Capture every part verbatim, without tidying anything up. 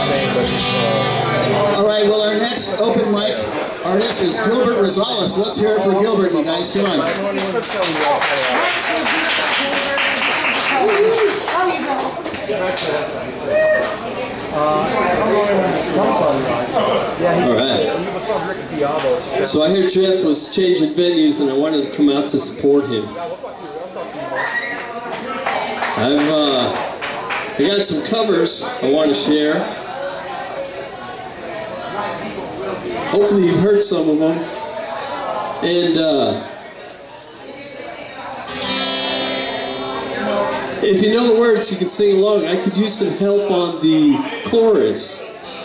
All right, well, our next open mic artist is Gilbert Rosales. Let's hear it for Gilbert, you guys. Come on. All right. So I hear Jeff was changing venues, and I wanted to come out to support him. I've uh, I got some covers I want to share. Hopefully you've heard some of them. And uh, if you know the words, you can sing along. I could use some help on the chorus.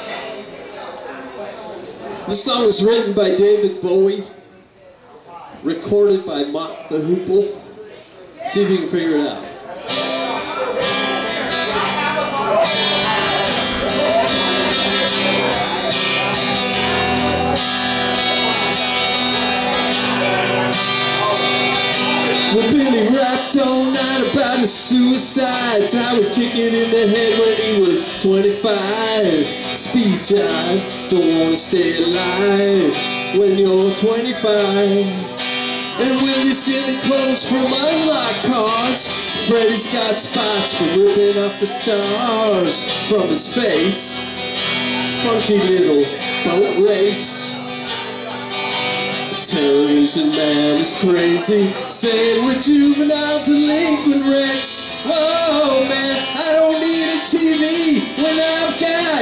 This song was written by David Bowie, recorded by Mott the Hoople. See if you can figure it out. Well, Billy rapped all night about his suicide. Time would kick it in the head when he was twenty-five. Speed jive, don't wanna stay alive when you're twenty-five. And when you see the clothes from unlocked cars, Freddy's got spots for ripping off the stars from his face. Funky little boat race. Television man is crazy, saying we're juvenile delinquent wrecks. Whoa, man, I don't need a T V when I've got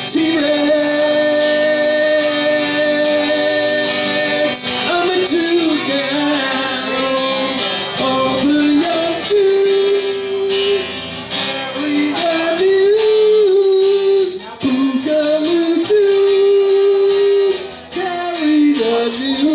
T-Rex. I'm a dude now. All the young dudes carry the news. Boogaloo dudes carry the news.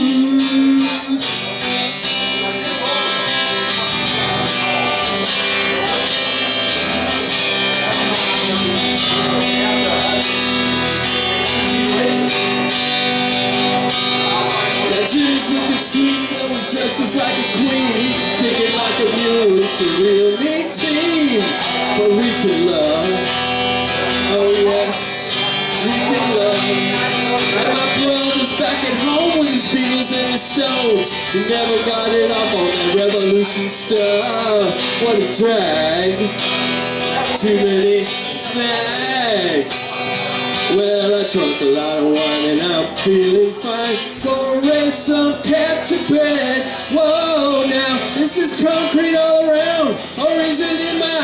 Jimmy's looking sweet, though he dresses like a queen. He can kick it like a mule, it's a real neat team. But we can love, oh yes, we can love. And my brother's back at home with his Beatles and his Stones. He never got it up on that revolution stuff. What a drag, too many snacks. Well, I drank a lot of wine and I'm feeling fine. Gonna raise some cat to bed. Whoa, now, is this concrete all around? Or is it in my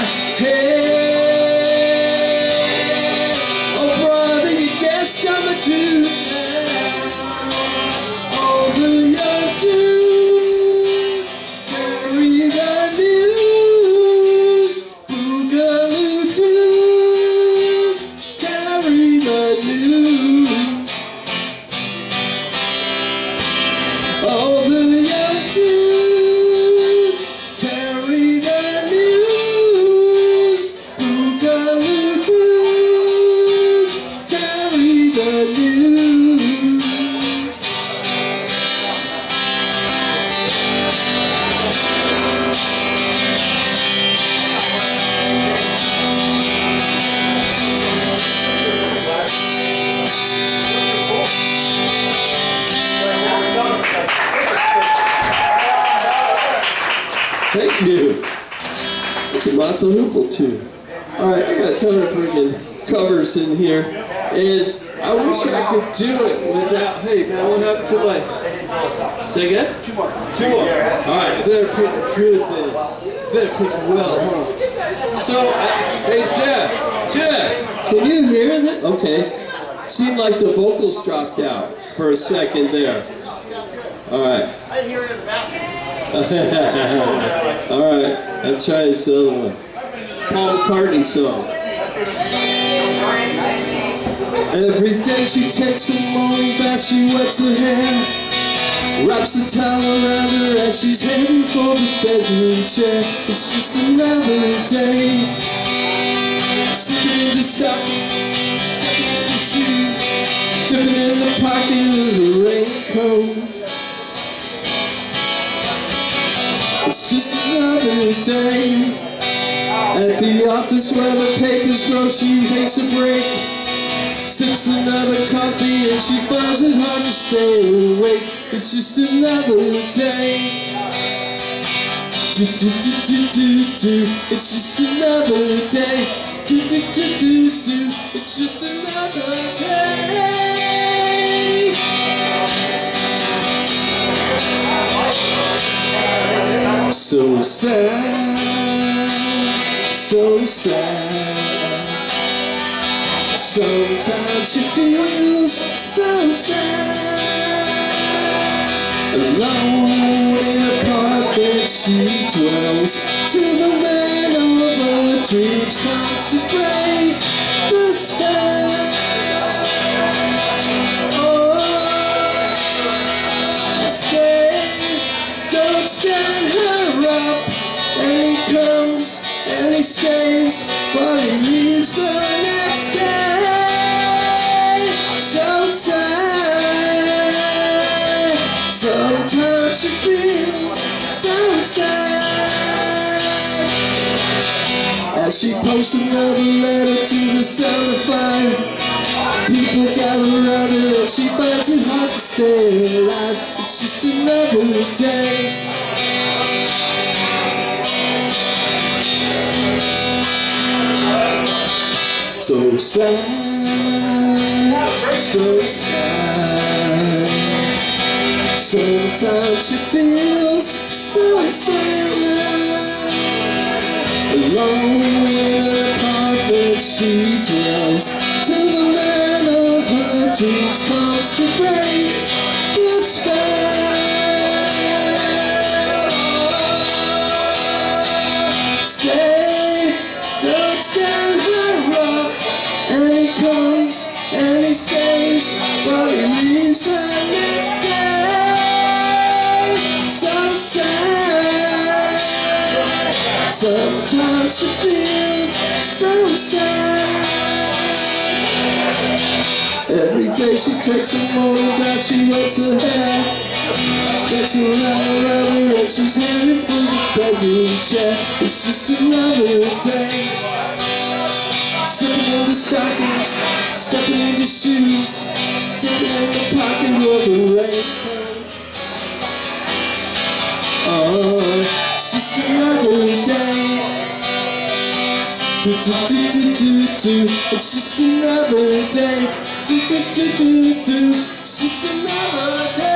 head? Oh, brother, you guessed I'm a dude now. All the young dudes carry the news. Boogaloo dudes carry the news. All the young dudes carry the news. Boogaloo dudes carry the news. Thank you. It's a Mott the Hoople too. Alright, I got a ton of freaking covers in here. And I wish I could do it without, hey man, what happened to my, say again? Two more. Two more. Alright, better pick good then. Better pick well, huh? So, I, hey Jeff, Jeff, can you hear that? Okay. Seemed like the vocals dropped out for a second there. Alright. I hear it in the bathroom. Alright, I'll try this other one. It's Paul McCartney song. Every day she takes a morning bath, she wets her hair, wraps a towel around her as she's heading for the bedroom chair. It's just another day, slipping into stockings, stepping into shoes, dipping in the pocket of the raincoat. It's just another day. At the office where the papers grow, she takes a break, sips another coffee, and she finds it hard to stay awake. It's just another day. Do, do, do, do, do, do. It's just another day. Do, do, do, do, do. It's just another day. So sad, so sad. Sometimes she feels so sad. Alone in a apartment she dwells, till the man of her dreams comes to break the spell. Oh, stay, don't stand her up. And he comes and he stays, but he leaves the next day. So sad. Sometimes she feels so sad. As she posts another letter to the sound of five, people gather around her and she finds it hard to stay alive. It's just another day. So sad, so sad. Sometimes she feels so sad. Alone in an apartment she dwells, till the man of her dreams comes to break the spell. Say, don't stand her up. And he comes and he stays, but he leaves the next day. So sad. Sometimes she feels so sad. Every day she takes a morning bath, she wets her hair, gets around around her and she's heading for the bedroom chair. It's just another day. Stepping into stockings, stepping into shoes, dipping in the pocket of a raincoat. Oh, it's just another day. Do, do, do, do, do, do. It's just another day. Do, do, do, do, do. It's just another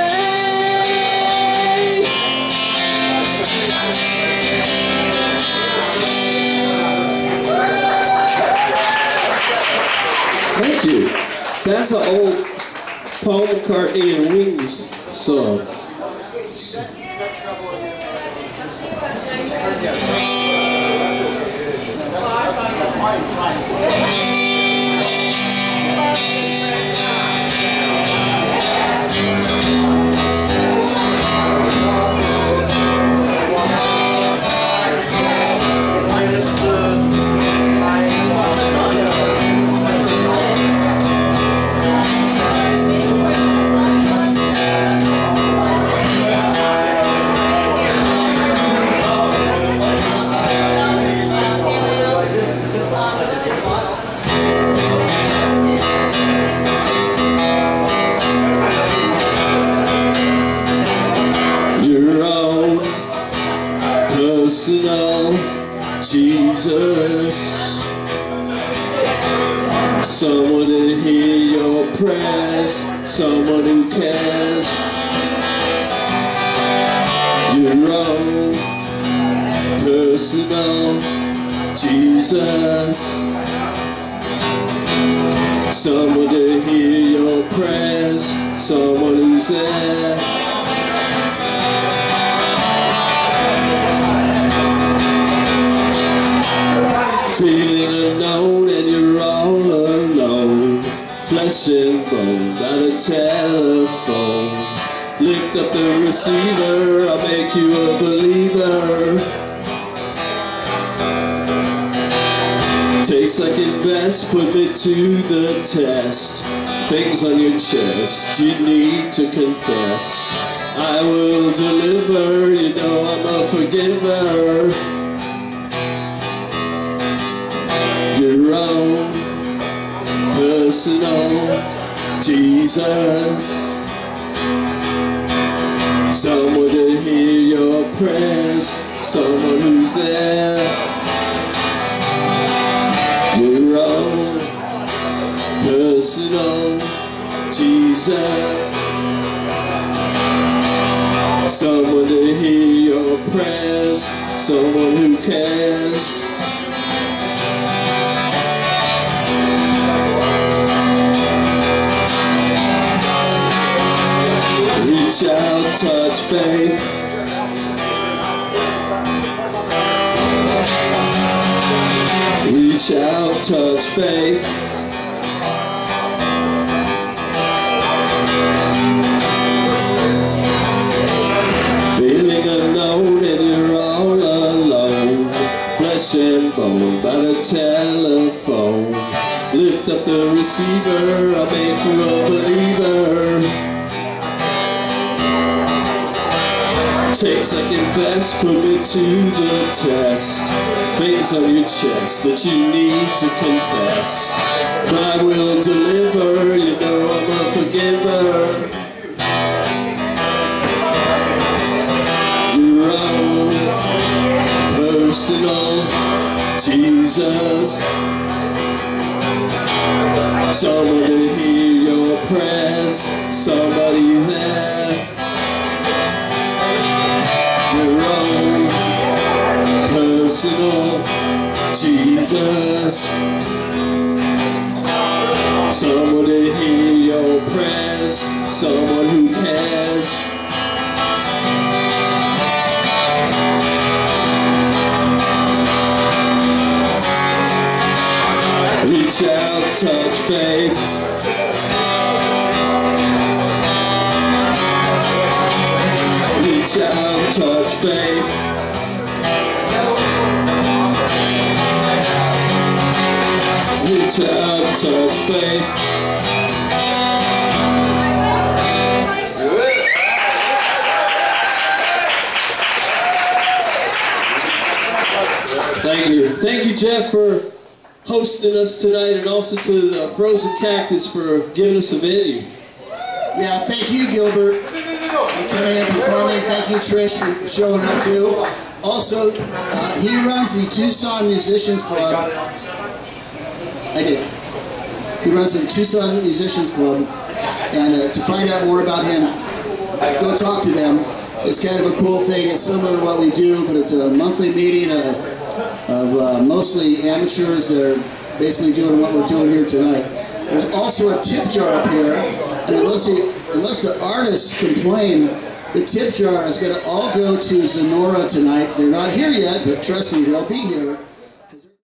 day. Thank you. That's an old Paul McCartney and Wings song. Personal Jesus, someone to hear your prayers, someone who cares. Your own personal Jesus, someone to hear your prayers, someone who's there. Feeling unknown and you're all alone, flesh and bone by the telephone. Lift up the receiver, I'll make you a believer. Take second best, put me to the test. Things on your chest you need to confess. I will deliver, you know I'm a forgiver. personal Jesus. Someone to hear your prayers, someone who's there. Your own personal Jesus. Someone to hear your prayers, someone who cares. Reach out, touch faith. Reach out, touch faith. Feeling unknown and you're all alone. Flesh and bone by the telephone. Lift up the receiver, I'll make you a believer. Take second best, put me to the test. Things on your chest that you need to confess. God will deliver, you know I'm a forgiver. Your own personal Jesus. Someone to hear your prayers, somebody there. Your own personal Jesus. Someone to hear your prayers, someone who cares. Reach out, touch faith. Reach out, touch faith. Reach out, touch faith. Thank you. Thank you, Jeff, for hosting us tonight, and also to the Frozen Cactus for giving us a venue. Yeah, thank you, Gilbert, for coming and performing. Thank you, Trish, for showing up too. Also, uh, he runs the Tucson Musicians Club. I did. He runs the Tucson Musicians Club, and uh, to find out more about him, go talk to them. It's kind of a cool thing. It's similar to what we do, but it's a monthly meeting of, of uh, mostly amateurs that are basically doing what we're doing here tonight. There's also a tip jar up here, and unless the, unless the artists complain, the tip jar is going to all go to Zenora tonight. They're not here yet, but trust me, they'll be here.